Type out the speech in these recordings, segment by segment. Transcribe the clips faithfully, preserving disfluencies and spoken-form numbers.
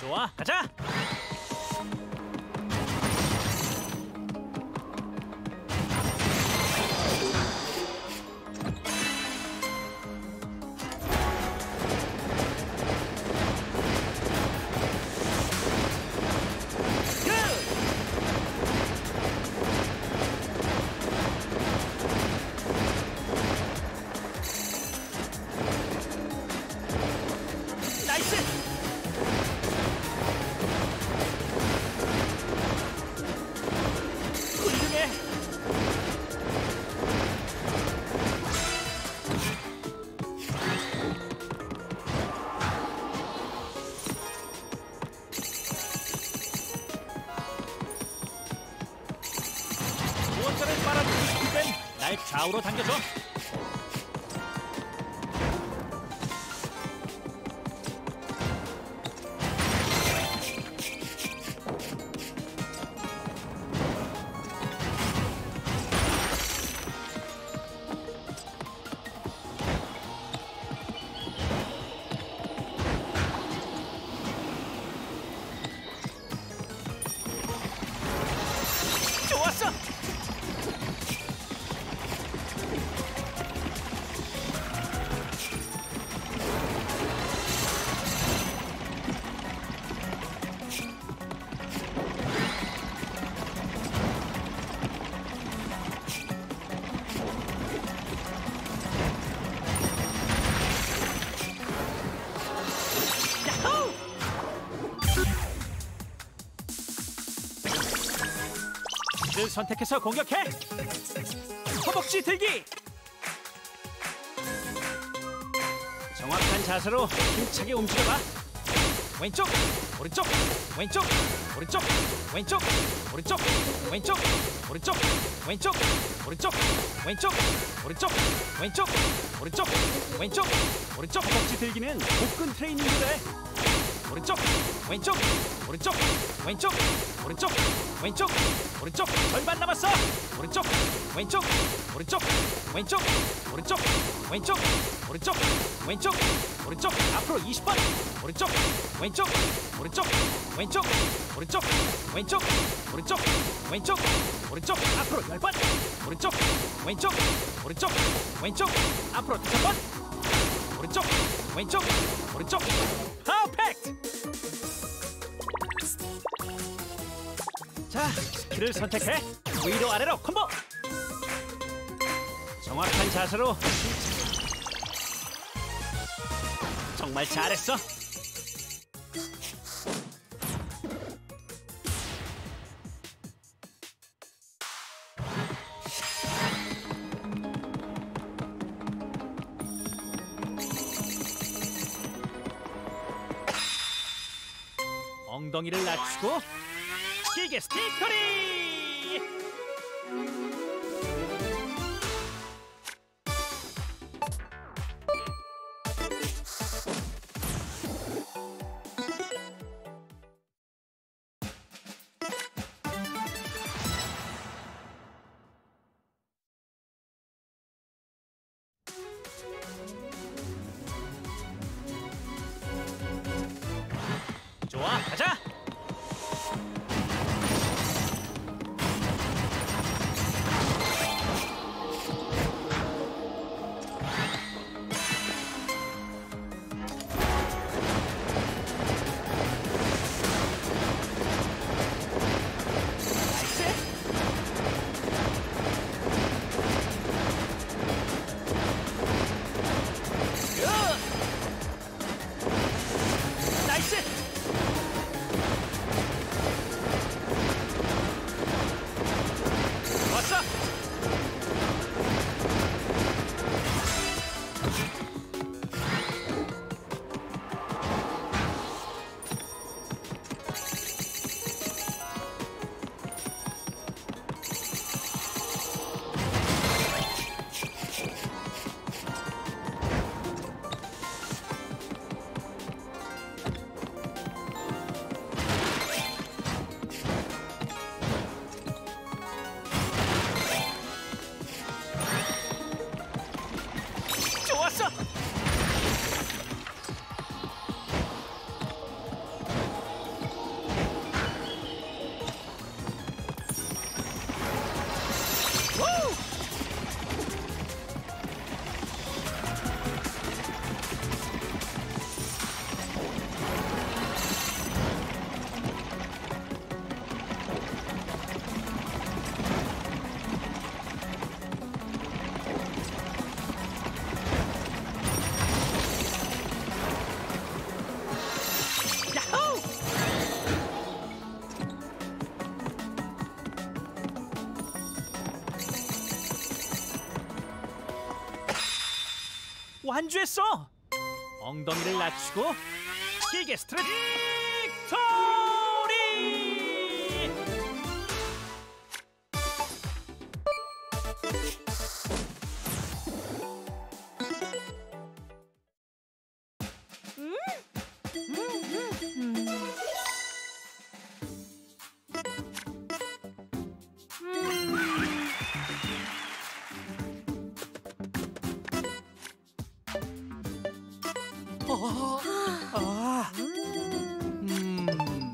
좋아, 가자. 무언가를 빨아들이고 싶을 땐 날 좌우로 당겨줘. 좋았어. 야호! 를 선택해서 공격해. 허벅지 들기. 정확한 자세로 힘차게 움직여봐. 왼쪽, 오른쪽, 왼쪽, 오른쪽, 왼쪽, 오른쪽, 왼쪽, 오른쪽, 왼쪽, 오른쪽, 왼쪽, 오른쪽, 왼쪽, 오른쪽, 왼쪽, 오른쪽. 허벅지 들기는 복근 트레이닝도 돼. 오른쪽, 왼쪽, 오른쪽, 왼쪽, 오른쪽, 왼쪽, 오른쪽. 절반 남았어. 오른쪽, 왼쪽, 오른쪽, 왼쪽, 오른쪽, 왼쪽, 오른쪽, 왼쪽, 오른쪽. 앞으로 이십 번. 오른쪽, 왼쪽, 오른쪽, 왼쪽, 오른쪽, 왼쪽, 오른쪽, 왼쪽, 오른쪽. 앞으로 열 번. 오른쪽, 왼쪽, 오른쪽, 왼쪽. 앞으로 다섯 번. 오른쪽, 왼쪽, 오른쪽. 퍼펙트. 자, 스킬을 선택해. 위로 아래로 콤보. 정확한 자세로. 정말 잘했어. 엉덩이를 낮추고 길게 스티커리. 좋아, 가자. 나이스. 완주했어. 엉덩이를 낮추고 길게 스트레칭 빅토리. 아, 음.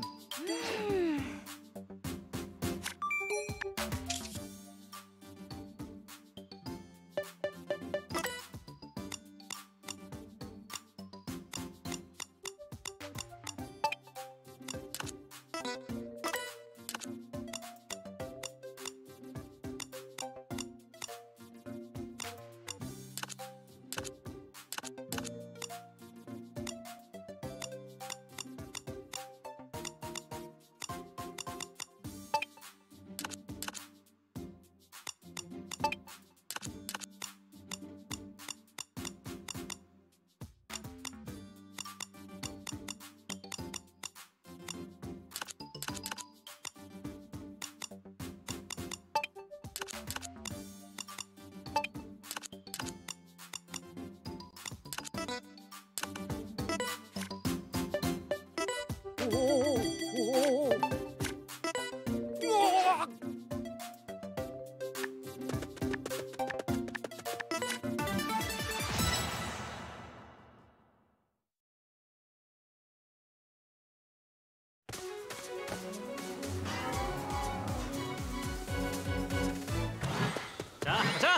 자, 가자.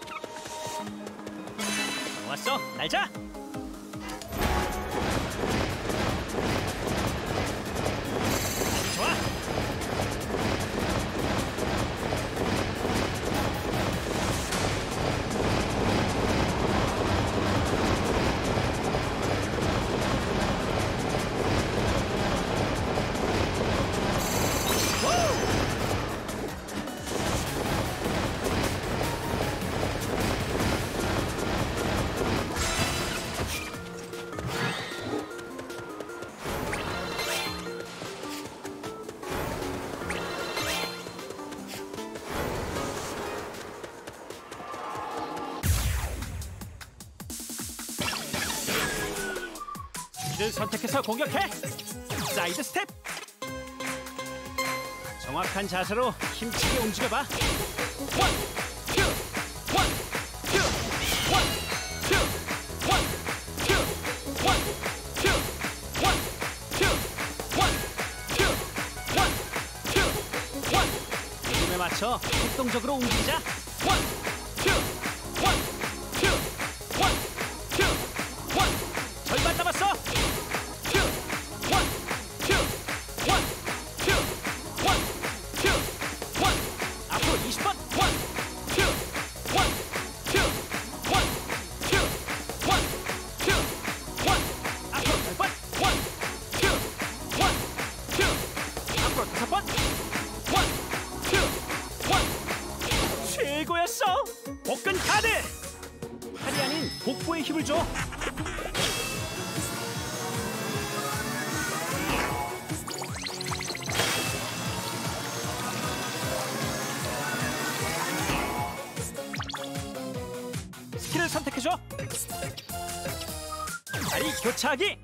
좋았어, 날자. 아주 좋아. 를 선택해서 공격해. 사이드 스텝. 정확한 자세로 힘차게 움직여봐. 원, 투, 원, 투, 원, 투, 원, 투, 원, 투, 원, 투, 원, 투, 원, 투, 원. 리듬에 맞춰 활동적으로 움직이자. 원, 투, 원, 투, 원, 투, 원. 절반 남았어. 이십 번. 원, 투, 원, 투, 원, 투, 원, 투, 원. 앞으로 열 번. 원, 투, 원, 투. 앞으로 다섯 번. 원, 투, 원. 최고였어. 복근 카드. 팔이 아닌 복부에 힘을 줘. 스킬을 선택해줘. 다리 교차하기.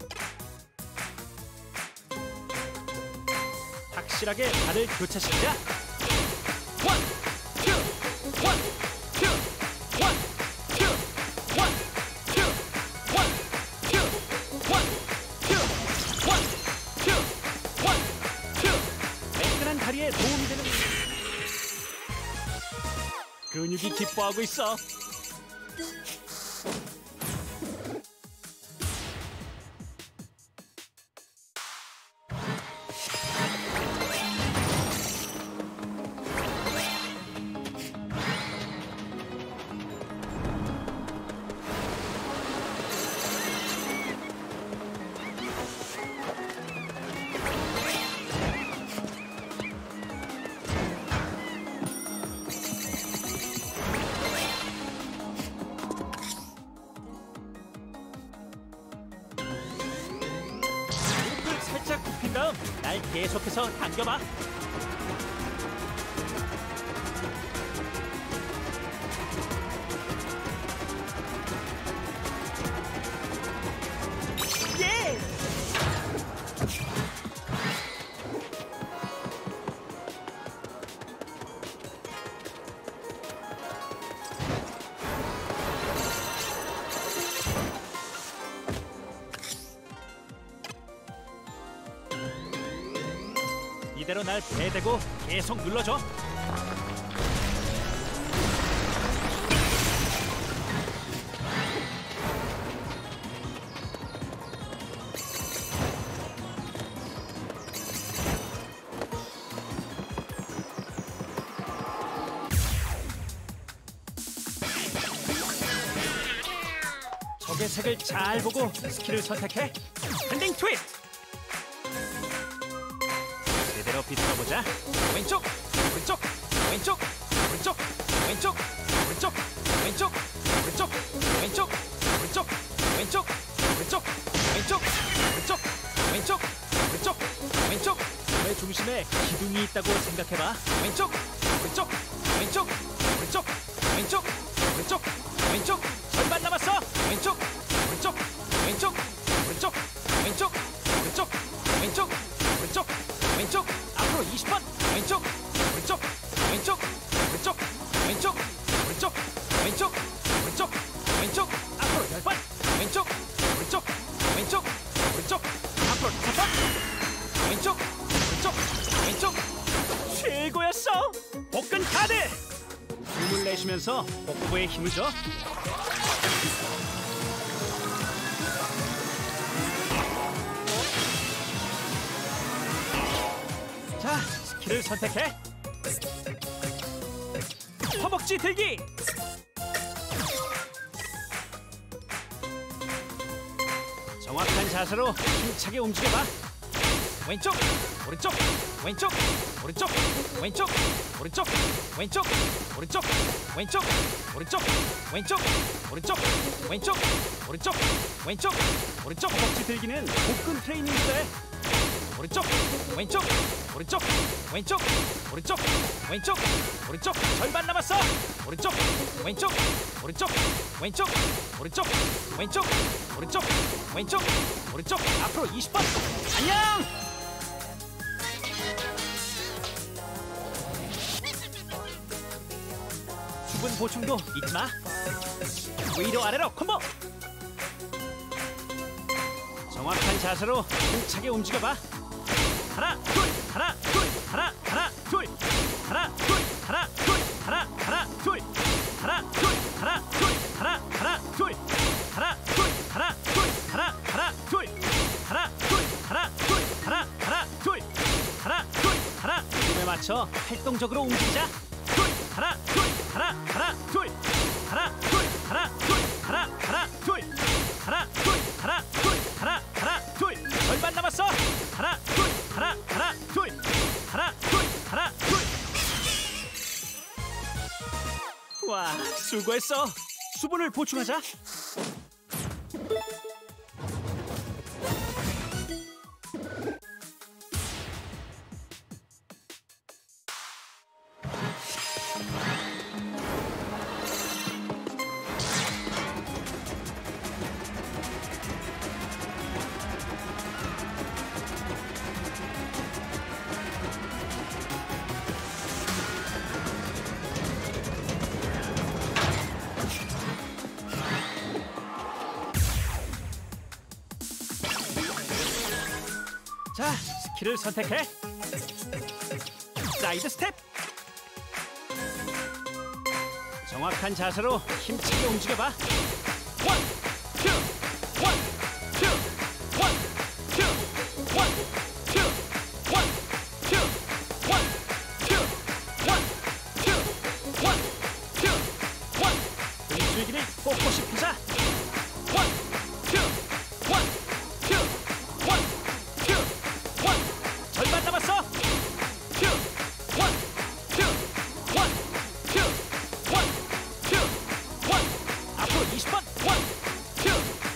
확실하게 발을 교차시키자. 원, 투, 원, 투, 원, 투, 원, 투, 원, 투, 원, 투, 원, 투, 원, 투. 매끈한 다리에 도움이 되는 근육이 기뻐하고 있어. 날 계속해서 당겨봐. 예! 이대로 날 배대고 계속 눌러줘. 적의 색을 잘 보고 스킬을 선택해. 핸딩 트위스트. 제대로 비틀어보자. 왼쪽, 오른쪽, 왼쪽, 오른쪽, 왼쪽, 오른쪽, 왼쪽, 오른쪽, 왼쪽, 오른쪽, 왼쪽, 오른쪽, 왼쪽, 오른쪽, 왼쪽, 오른쪽, 왼쪽. 내 중심에 기둥이 있다고 생각해봐. 왼쪽, 오른쪽, 왼쪽, 오른쪽, 왼쪽, 오른쪽, 왼쪽. 절반 남았어. 왼쪽, 오른쪽, 왼쪽, 오른쪽, 왼쪽, 오른쪽, 왼쪽, 오른쪽, 왼쪽. 앞으로 이십 번. 왼쪽, 오른쪽, 왼쪽, 오른쪽, 왼쪽, 오른쪽, 왼쪽, 오른쪽, 왼쪽. 앞으로 열 번. 왼쪽, 오른쪽, 왼쪽, 오른쪽. 앞으로 다섯 번. 왼쪽, 오른쪽, 왼쪽. 최고였어. 복근 카드. 숨을 내쉬면서 복부에 힘을 줘. 자, 스킬을 선택해. 허벅지 들기. 정확한 자세로 힘차게 움직여봐. 왼쪽, 오른쪽, 왼쪽, 오른쪽, 왼쪽, 오른쪽, 왼쪽, 오른쪽, 왼쪽, 오른쪽, 왼쪽, 오른쪽, 왼쪽, 오른쪽, 왼쪽, 오른쪽. 허벅지 들기는 복근 트레이닝도 돼. 오른쪽, 왼쪽, 오른쪽, 왼쪽, 오른쪽, 왼쪽, 오른쪽. 절반 남았어. 오른쪽, 왼쪽, 오른쪽, 왼쪽, 오른쪽, 왼쪽, 오른쪽, 왼쪽, 오른쪽. 앞으로 이십 번. 안녕. 수분 보충도 잊지 마. 위로 아래로 콤보. 정확한 자세로 힘차게 움직여봐. 하나, 둘, 하나, 둘, 하나, 하나, 둘, 하나, 둘, 하나, 둘, 하나, 하나, 둘, 하나, 둘, 하나, 둘, 하나, 하나, 둘, 하나, 둘, 하나, 둘, 하나, 하나, 둘, 하나, 둘, 하나, 둘, 하나, 하나, 둘, 하나, 둘, 하나. 리듬에 맞춰 활동적으로 움직이자. 둘, 하나, 둘, 하나, 하나, 둘, 하나, 둘, 하나, 둘, 하나, 하나, 둘, 하나, 둘, 하나, 둘, 하나, 하나, 둘. 절반 남았어. 하나, 둘, 하나, 하나, 둘, 하나, 둘, 하나, 둘. 와, 수고했어. 수분을 보충하자. 자, 스킬을 선택해. 사이드 스텝. 정확한 자세로 힘차게 움직여봐. 원, 투, 원, 투, 원, 투, 원, 투, 원, 투, 원, 투, 원, 투, 원, 투, 원. 등줄기를 꼿꼿이 펴자. 원, 투, 원, 투, 원, 투, 원. 절반 남았어. 투, 원, 투, 원, 투, 원, 투, 원. 앞으로 이십 번. 원, 투,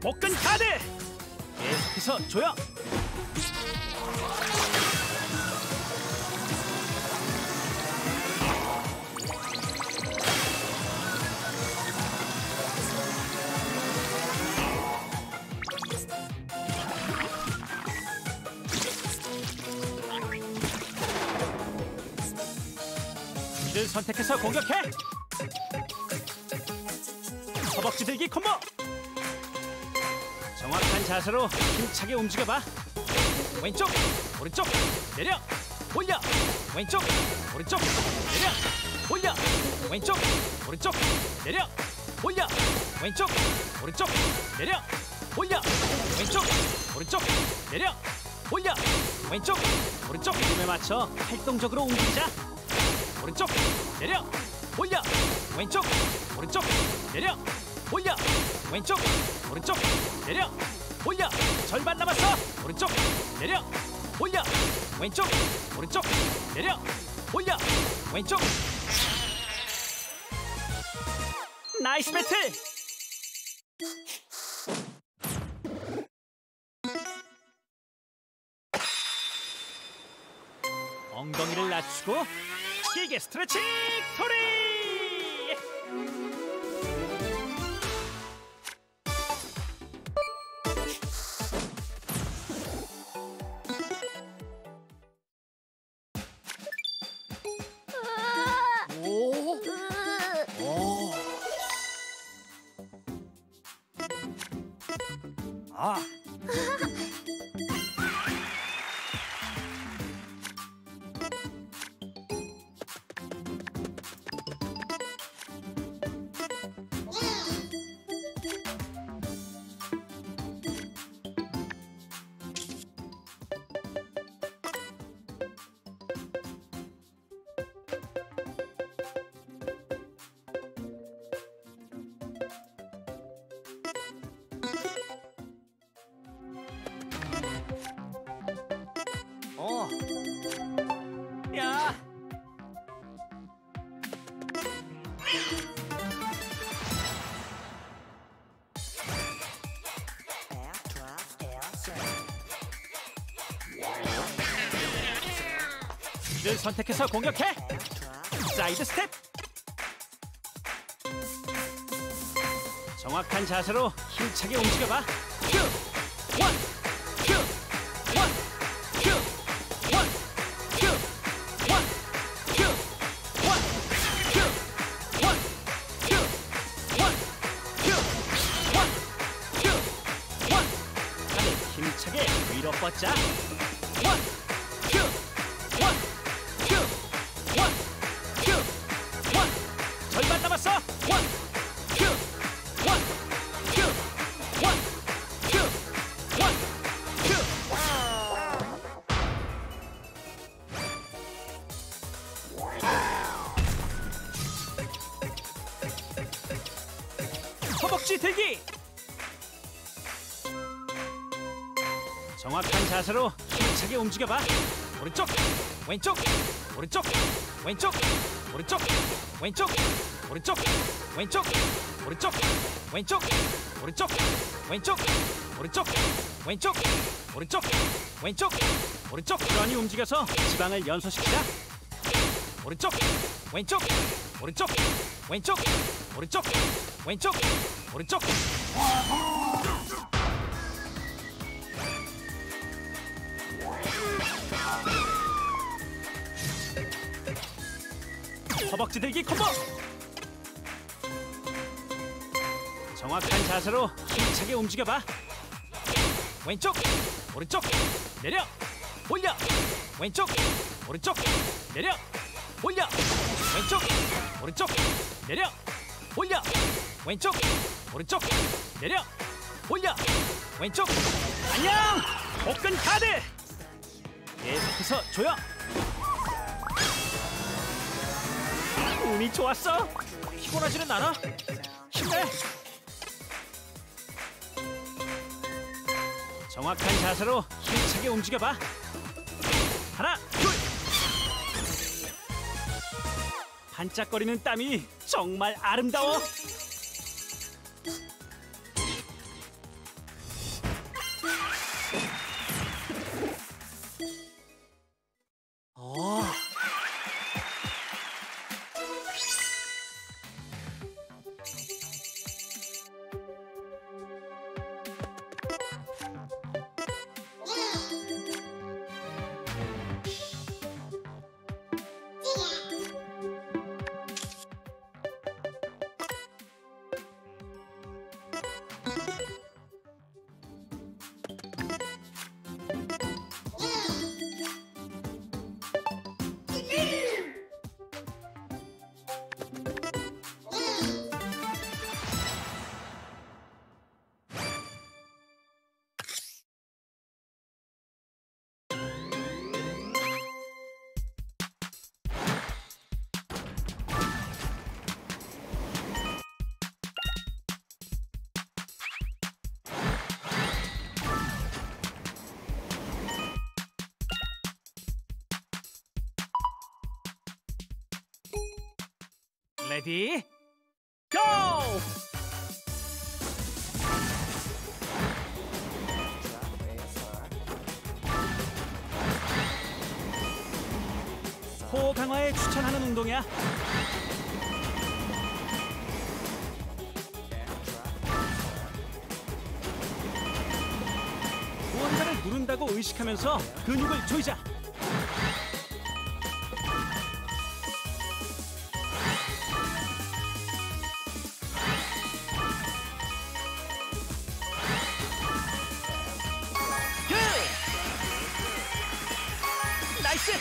복근 카드. 계속해서 조여. 이를 선택해서 공격해. 허벅지 들기 콤보. 정확한 자세로 힘차게 움직여봐. 왼쪽 오른쪽 내려 올려. 왼쪽 오른쪽 내려 올려. 왼쪽 오른쪽 내려 올려. 왼쪽 오른쪽 내려 올려. 왼쪽 오른쪽 내려 올려. 왼쪽 오른쪽 리듬에 맞춰 활동적으로 움직이자. 오른쪽 내려 올려. 왼쪽 오른쪽 내려 올려. 왼쪽 오른쪽 내려 올려. 절반 남았어. 오른쪽 내려 올려. 왼쪽 오른쪽 내려 올려. 왼쪽. 나이스 배틀. 엉덩이를 낮추고 길게 스트레칭 소리. 오. 오. 아. 어. 야. 이를 선택해서 공격해. 사이드 스텝. 정확한 자세로 힘차게 움직여봐. 큐. 원. 큐. 원. 큐. 원. 큐. 원. 큐. 원. 큐. 원. 큐. 원. 큐. 원. 큐. 원. 다리 힘차게 위로 뻗자. 원. 큐. 원. 큐. 원. 큐. 원. 절반 남았어. 원. 큐. 원. 큐. 원. 큐. 원. 큐. 허벅지 들기. 정확한 자세로 힘차게 움직여봐. 오른쪽 왼쪽 오른쪽 왼쪽 오른쪽 왼쪽 오른쪽 왼쪽 오른쪽 왼쪽 오른쪽 왼쪽 오른쪽 왼쪽 오른쪽 왼쪽 오른쪽. 부지런히 움직여서 지방을 연소시키자. 오른쪽 왼쪽 오른쪽 왼쪽 오른쪽 왼쪽 오른쪽. 허벅지 들기 콤보. 정확한 자세로 힘차게 움직여봐. 왼쪽 오른쪽 내려 올려. 왼쪽 오른쪽 내려 올려. 왼쪽 오른쪽 내려 올려. 왼쪽 오른쪽 내려 올려. 왼쪽. 안녕. 복근 카드. 계속해서 조여. 운이 좋았어. 피곤하지는 않아. 힘내. 정확한 자세로 힘차게 움직여봐. 하나 둘. 반짝거리는 땀이 정말 아름다워. 레디 고! 호흡 강화에 추천하는 운동이야. 무언가를 누른다고 의식하면서 근육을 조이자. 굿! 나이스!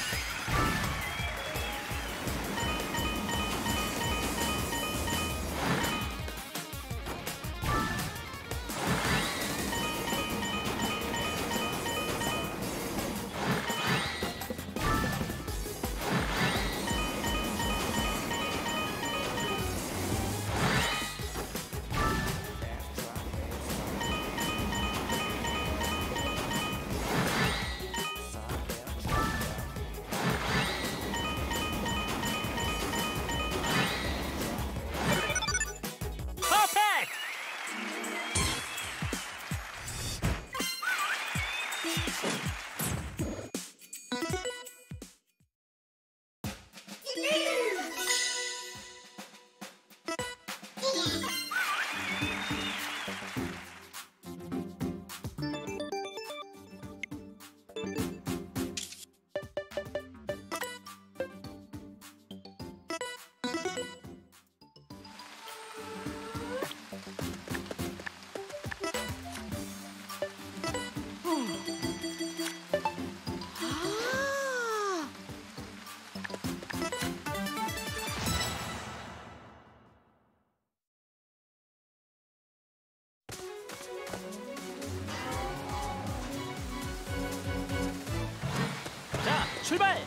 자, 출발!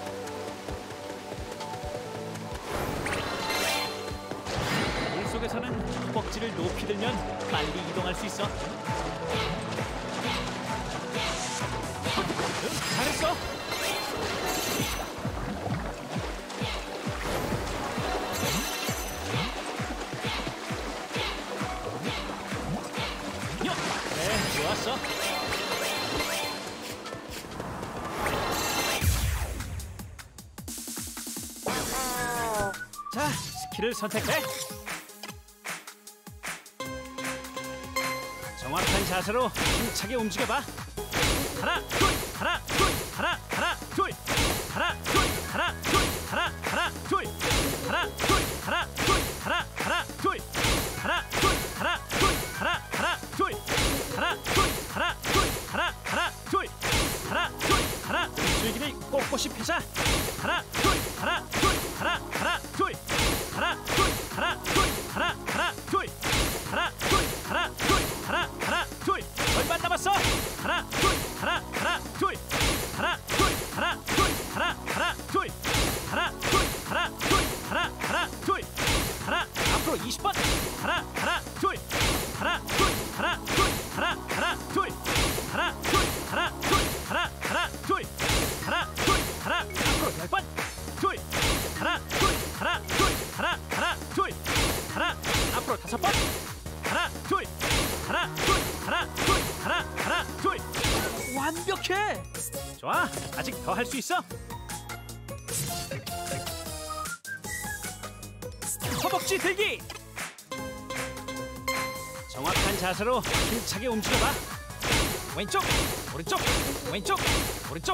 물 속에서는 허벅지를 높이 들면 빨리 이동할 수 있어. 응, 잘했어! 요! 네, 좋았어! 자, 스킬을 선택해. 정확한 자세로 힘차게 움직여봐. 하나, 둘, 하나, 둘, 하나, 하나, 둘, 하나, 둘, 하나, 둘, 하나, 하나, 둘, 하나, 둘, 하나, 둘, 하나, 하나, 둘, 하나, 둘, 하나, 둘, 하나, 하나, 둘, 하나, 둘, 하나, 둘, 하나, 하나, 둘, 하나, 둘, 하나. 줄기를 꼿꼿이 펴자. 하나, 둘, 하나, 둘, 하나, 하나, 둘, 하나, 둘, 하나, 둘, 하나, 하나, 둘, 하나, 둘, 하나, 둘, 하나, 하나, 둘. 절반 남았어. 하나, 둘, 하나, 하나, 둘, 하나, 둘, 하나, 둘, 하나, 하나, 둘, 하나, 둘, 하나, 둘, 하나, 하나, 둘, 하나. 앞으로 이십 번. 하나, 하나, 둘, 하나, 둘, 하나, 둘, 하나, 하나, 둘, 하나, 둘, 하나, 둘, 하나, 하나, 둘, 하나, 둘, 하나. 앞으로 열 번. 둘, 하나, 둘, 하나, 둘, 하나, 하나, 둘, 하나. 앞으로 다섯 번. 하나, 둘, 하나, 둘, 하나, 둘, 하나, 하나, 둘. 완벽해. 좋아, 아직 더 할 수 있어. 허벅지 들기. 정확한 자세로 힘차게 움직여봐. 왼쪽, 오른쪽, 왼쪽, 오른쪽.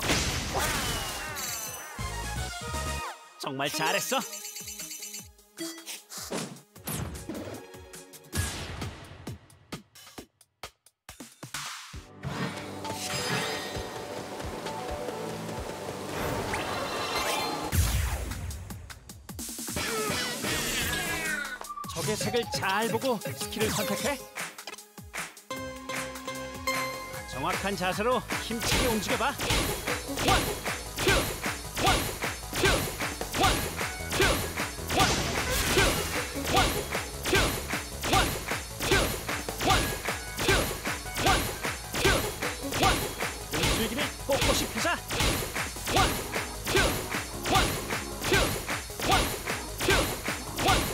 정말 잘했어. 적의 색을 잘 보고 스킬을 선택해. 정확한 자세로 힘차게 움직여봐. 원, 투, 원, 투, 원, 투, 원, 투, 원, 투, 원, 투, 원, 투, 원, 투, 원. 등줄기를 꼿꼿이 펴자. 원, 투, 원, 투, 원, 투, 원,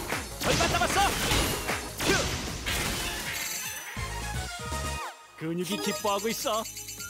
근육이 기뻐하고 있어.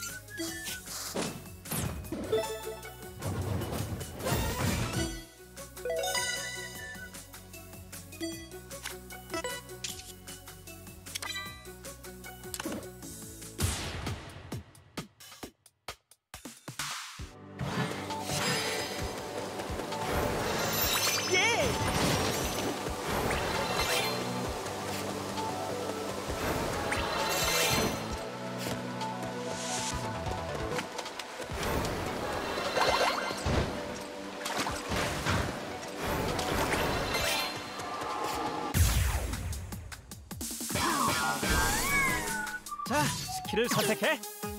자, 스킬을 선택해.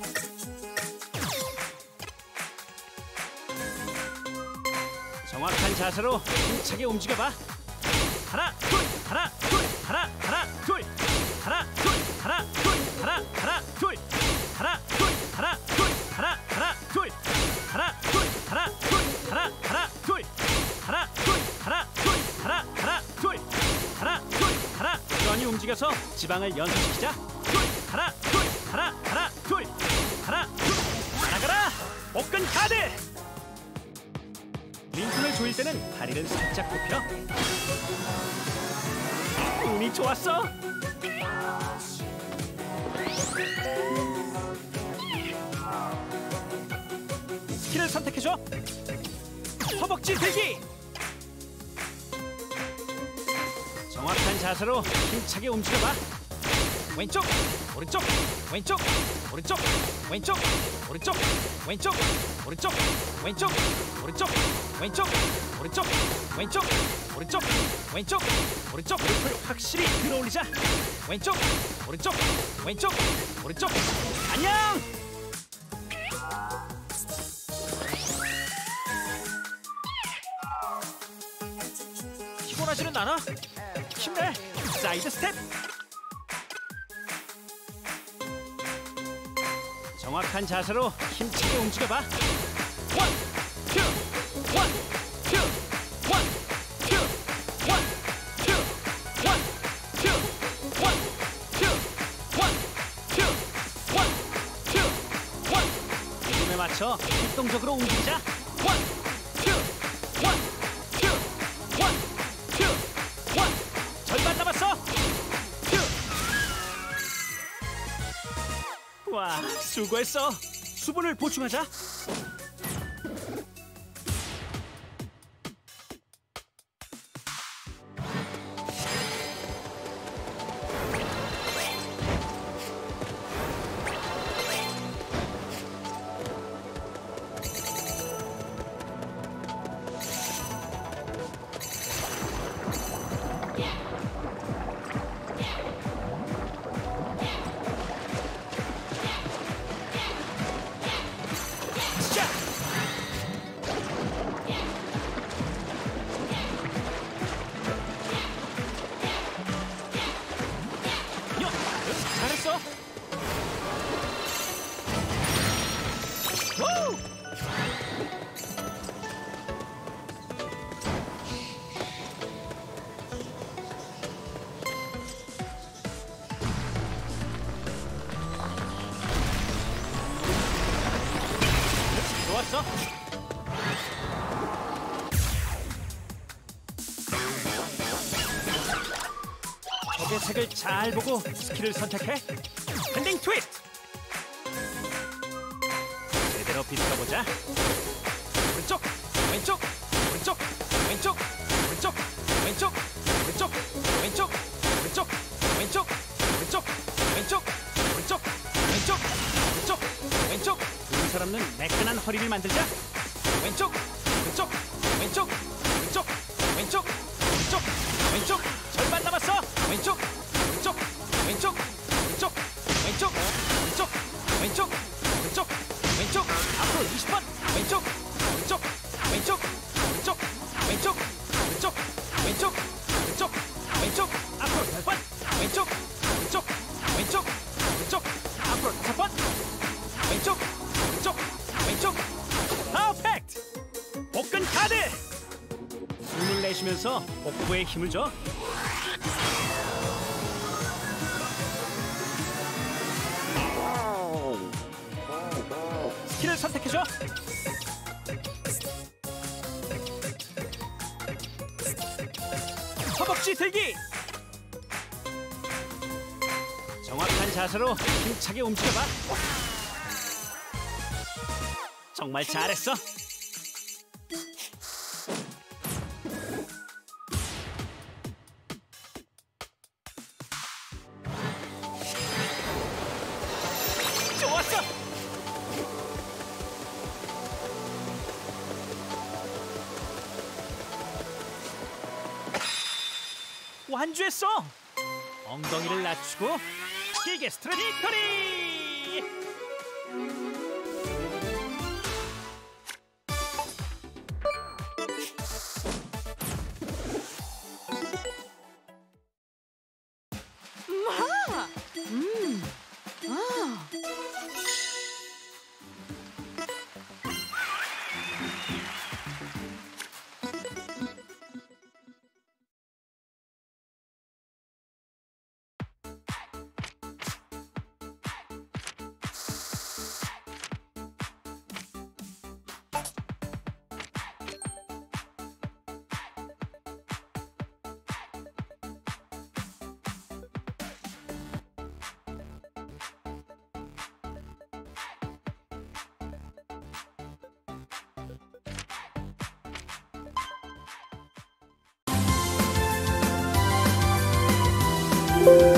정확한 자세로 힘차게 움직여봐. 하나, 둘, 하나, 둘, 하나, 하나, 둘, 하나, 둘, 하나, 둘, 하나, 하나, 둘, 하나, 둘, 하나, 둘, 하나, 하나, 둘, 하나, 둘, 하나, 둘, 하나, 하나, 둘, 하나, 둘, 하나, 둘, 하나, 하나, 둘, 하나, 둘, 하나. 부지런히 움직여서 지방을 연소시키자. 둘, 하나, 둘, 하나, 하나, 둘, 하나, 둘. 나가라, 복근 카드. 링크를 조일 때는 다리를 살짝 굽혀. 운이 좋았어. 스킬을 선택해줘. 허벅지 들기. 정확한 자세로 힘차게 움직여봐. 왼쪽, 오른쪽, 왼쪽, 오른쪽, 왼쪽, 오른쪽, 왼쪽, 오른쪽, 왼쪽, 오른쪽, 왼쪽, 오른쪽, 왼쪽, 오른쪽, 왼쪽, 오른쪽. 무릎을 확실히 들어올리자. 왼쪽, 오른쪽, 왼쪽, 오른쪽. 안녕. 피곤하지는 않아? 힘내. 사이드 스텝. 정확한 자세로 힘차게 움직여봐. 원, 투, 원, 투, 원, 투, 원, 투, 원, 투, 원, 투, 원, 투, 원, 투, 원. 리듬에 맞춰 활동적으로 움직이자. 원, 투, 원, 투, 원, 투, 원. 절반 남았어. 투. 와, 수고했어. 수분을 보충하자. 잘했어. 우! 좋았어. 적의 색을 잘 보고 스킬을 선택해. 밴딩 트위스트. 제대로 비틀어보자. 오른쪽, 왼쪽, 오른쪽, 왼쪽, 오른쪽, 왼쪽, 오른쪽, 왼쪽, 오른쪽, 왼쪽, 오른쪽, 왼쪽, 오른쪽, 왼쪽, 오른쪽, 왼쪽. 두 사람은 매끈한 허리를 만들자. 왼쪽, 오른쪽, 왼쪽, 오른쪽, 왼쪽, 오른쪽, 왼쪽. 절반 남았어. 왼쪽, 오른쪽, 왼쪽, 오른쪽, 왼쪽, 오른쪽, 왼쪽, 오른쪽, 왼쪽. 앞으로 이십 번. 왼쪽, 오른쪽, 왼쪽, 오른쪽, 왼쪽, 오른쪽, 왼쪽, 오른쪽, 왼쪽. 앞으로 열 번. 왼쪽, 오른쪽, 왼쪽, 오른쪽. 앞으로 다섯 번. 왼쪽, 오른쪽, 왼쪽. 퍼펙트. 복근 카드. 숨을 내쉬면서 복부에 힘을 줘. 스킬을 선택해줘. 허벅지 들기. 정확한 자세로 힘차게 움직여봐. 정말 잘했어. 좋았어. 완주했어. 엉덩이를 낮추고 길게 스트레이터리. 마! 음. 아. you